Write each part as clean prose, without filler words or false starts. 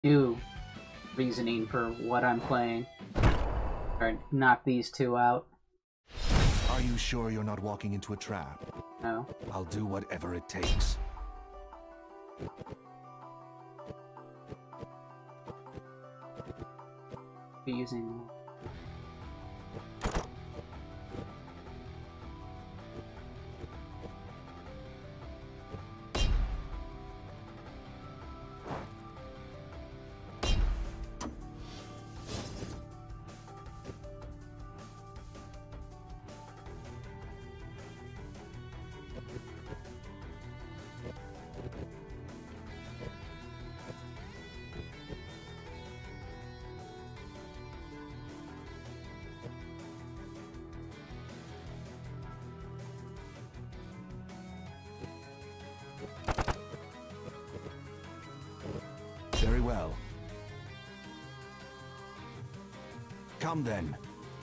do reasoning for what I'm playing. Or knock these two out. Are you sure you're not walking into a trap? No. I'll do whatever it takes. Be using. Very well. Come then.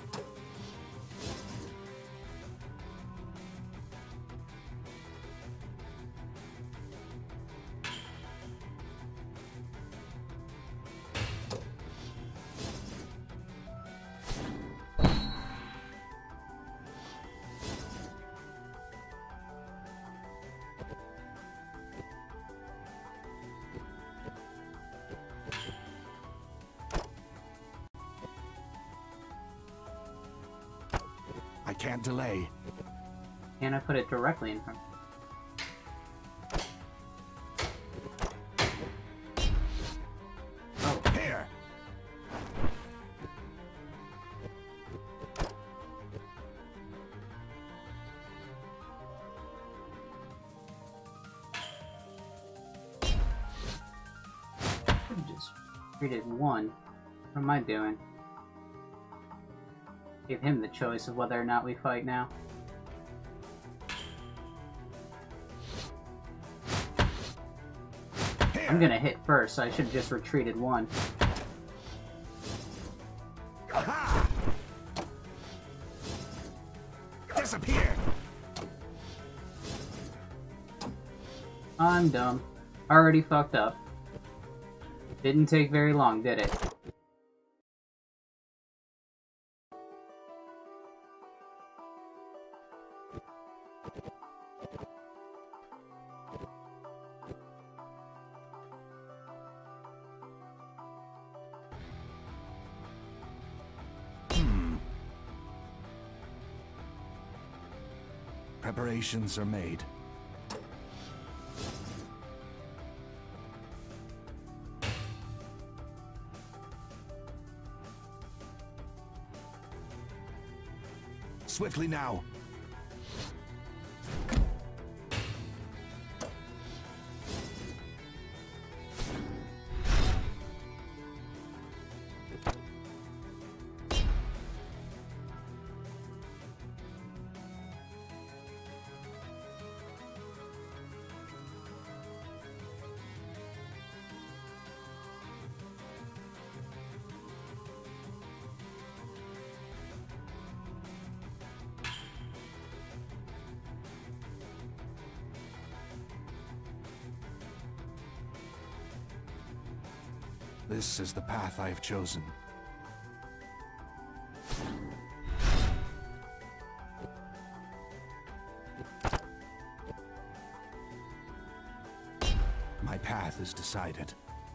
I can't delay. Can I put it directly in front? Oh. Here! Should have just treated one. What am I doing? Give him the choice of whether or not we fight now. Here. I'm gonna hit first, so I should have just retreated one. Aha! Disappear! I'm dumb. Already fucked up. Didn't take very long, did it? Preparations are made. Swiftly now. This is the path I have chosen. My path is decided.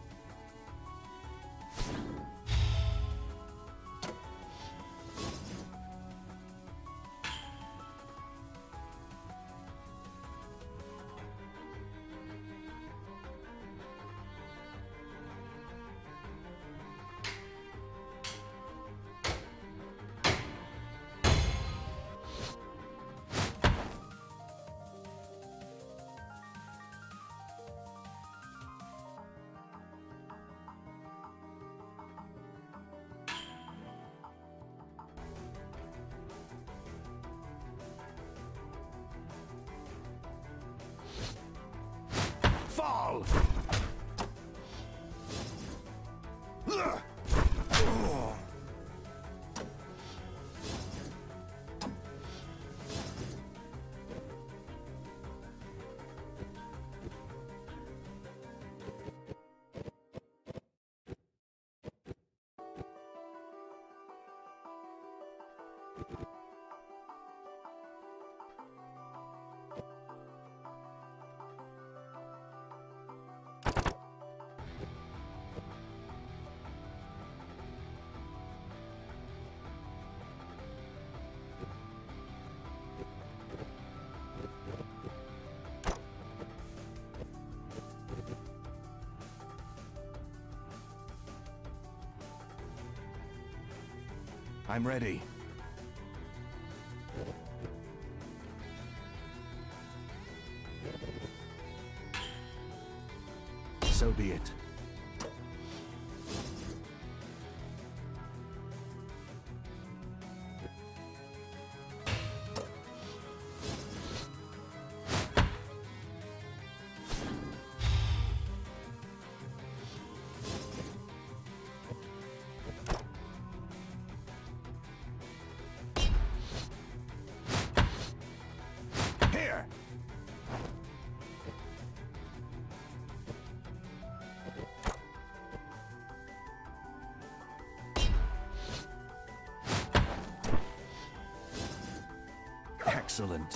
Fall! I'm ready. So be it. Here! Excellent.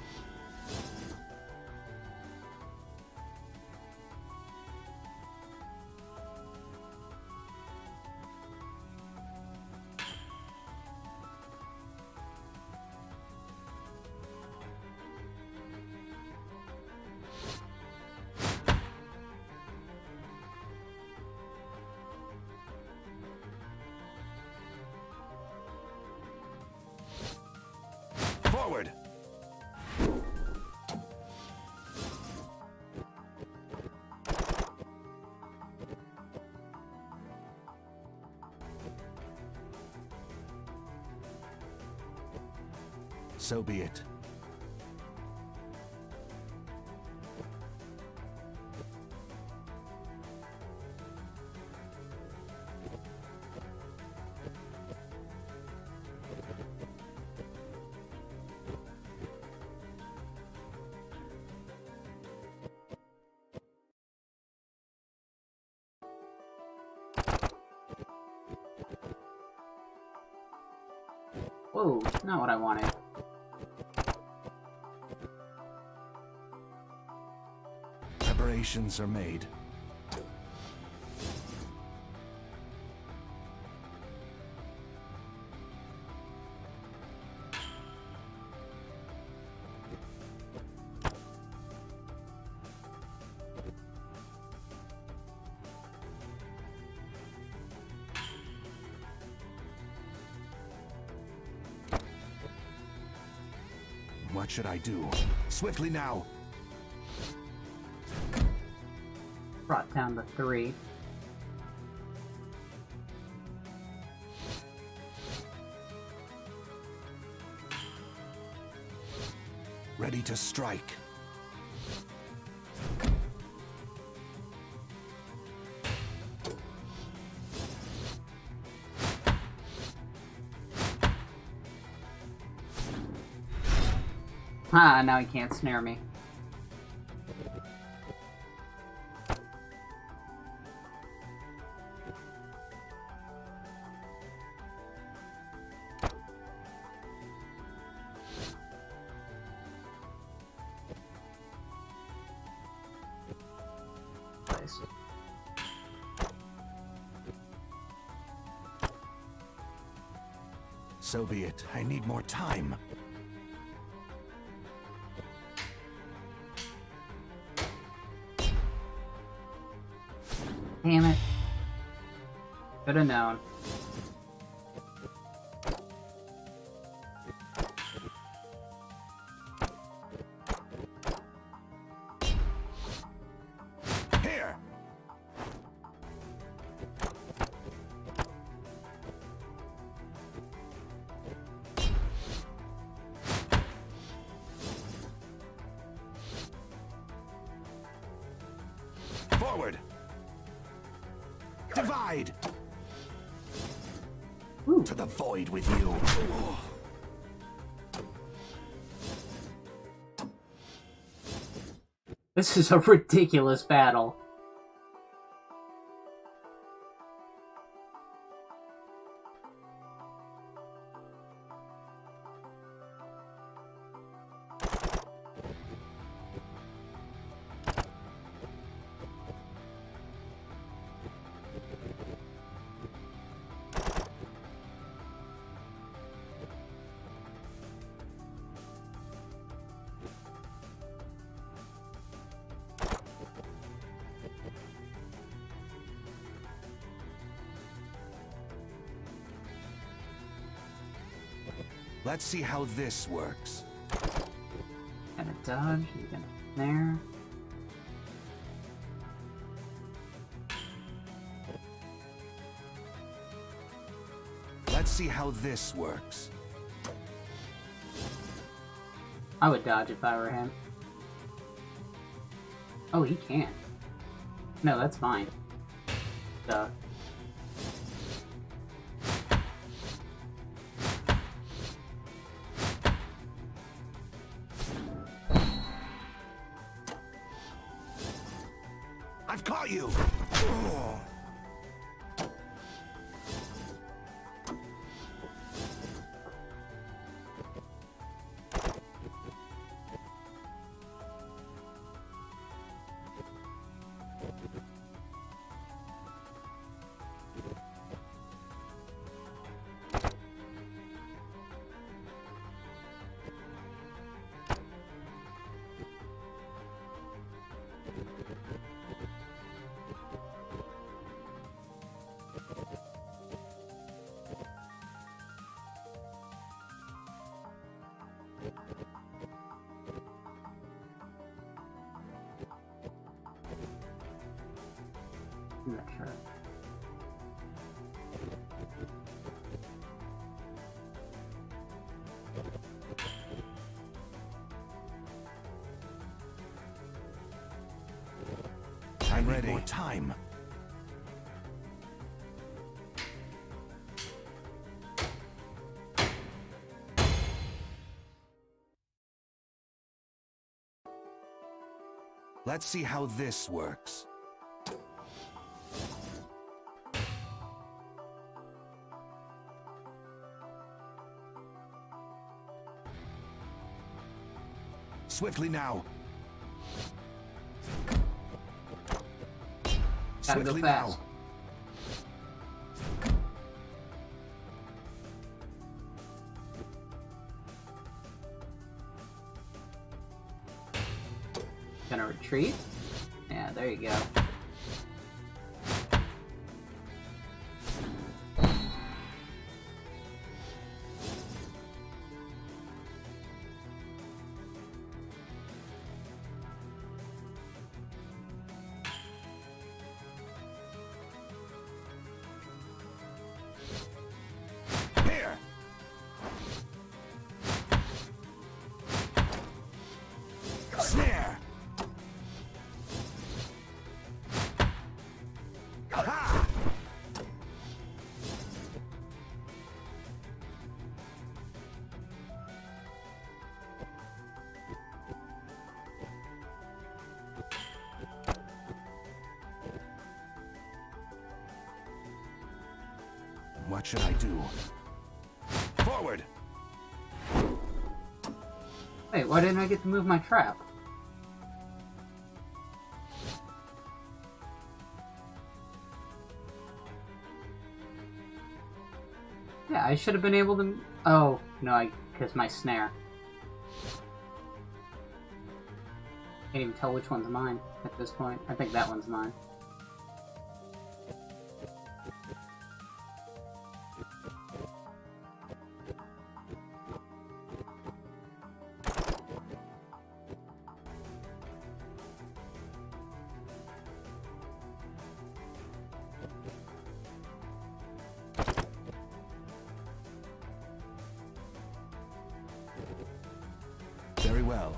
Forward! So be it. Whoa, not what I wanted. Preparations are made. What should I do? Swiftly now! Brought down to 3. Ready to strike. Ah, now he can't snare me. Nice. So be it. I need more time. Damn it. Should have known. Here! Forward! Divide! Ooh. To the void with you! This is a ridiculous battle. Let's see how this works. Gonna dodge, you're gonna snare. Let's see how this works. I would dodge if I were him. Oh, he can't. No, that's fine. Duh. I've caught you! I'm not sure. I'm ready. More time. Let's see how this works. Swiftly now. Gotta go Swiftly fast. now. Gonna retreat. Yeah, there you go. Here. Snare. Ha! What should I do? Forward! Wait, why didn't I get to move my trap? Yeah, I should have been able to... Oh, no, because my snare. Can't even tell which one's mine at this point. I think that one's mine. Very well.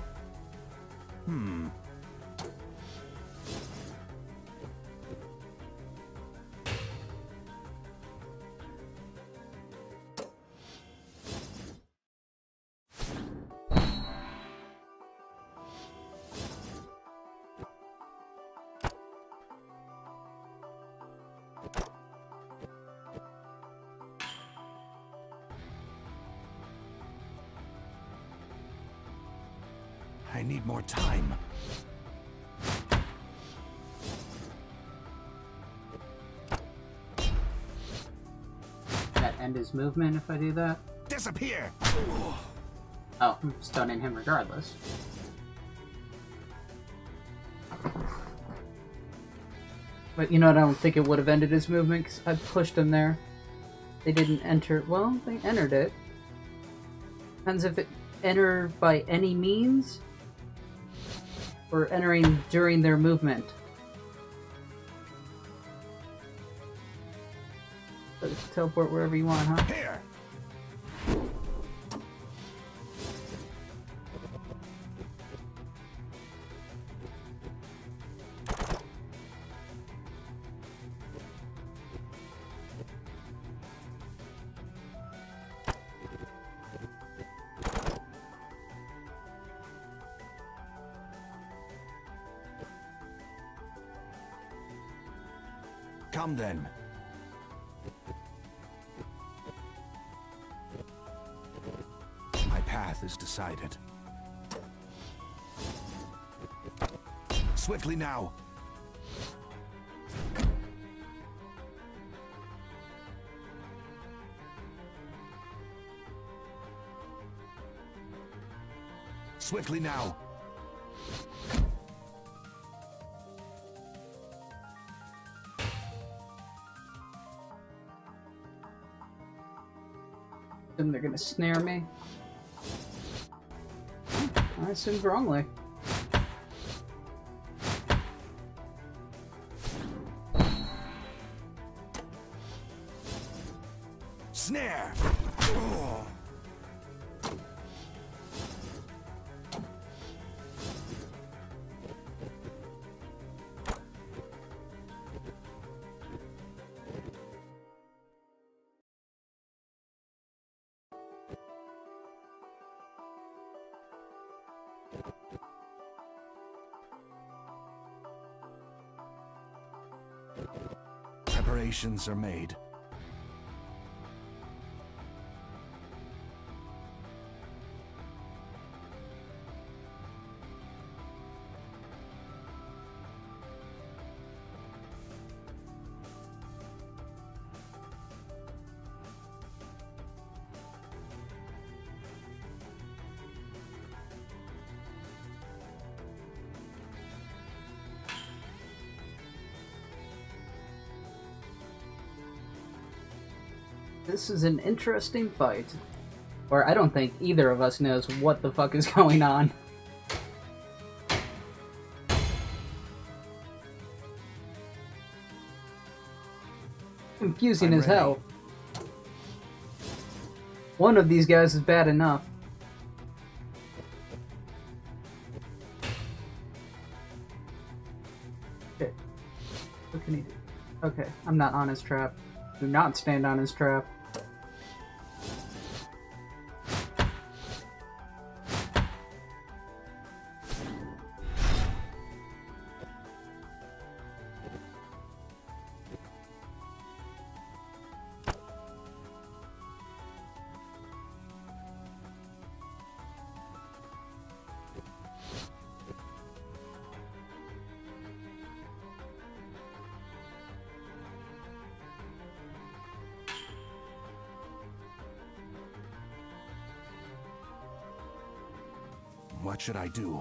I need more time. That end his movement if I do that? Disappear! Oh, I'm stunning him regardless. But you know what, I don't think it would have ended his movement because I pushed him there. They didn't enter... Well, they entered it. Depends if it enter by any means or entering during their movement. So teleport wherever you want, huh? Here. Come then. My path is decided. Swiftly now. Swiftly now. Then they're gonna snare me. I assumed wrongly. Snare. Preparations are made. This is an interesting fight. Or I don't think either of us knows what the fuck is going on. Confusing as hell. One of these guys is bad enough. Okay. What can he do? Okay, I'm not on his trap. Do not stand on his trap. What should I do?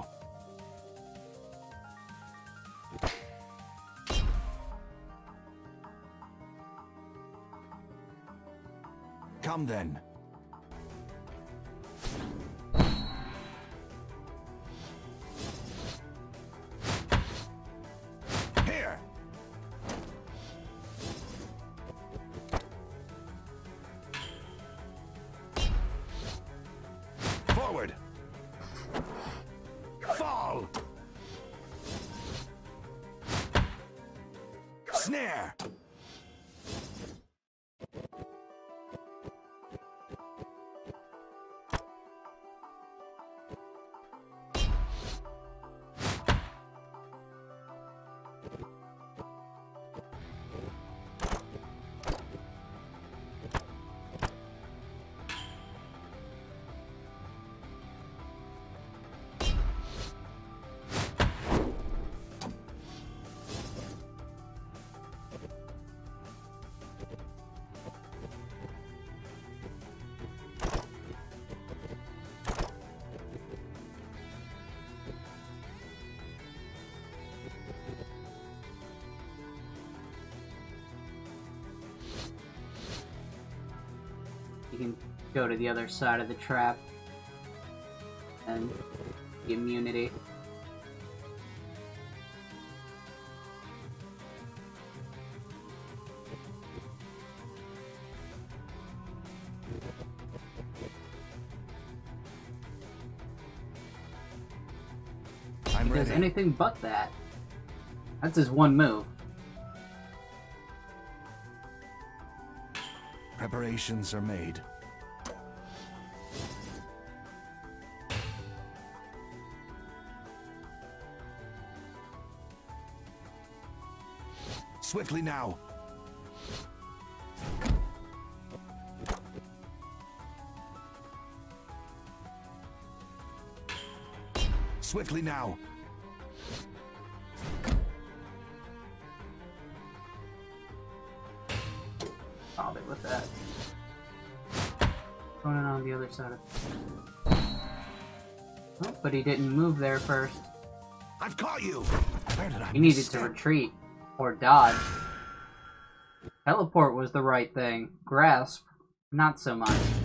Come then. Here. Forward. Fall! Snare! You can go to the other side of the trap. and the immunity. I'm He does ready. anything but that. That's his one move. Preparations are made. Swiftly now. Swiftly now. Bother with that. Going on the other side of. Oh, but he didn't move there first. I've caught you. Where did I He needed to misstep? retreat or dodge. Teleport was the right thing. Grasp, not so much.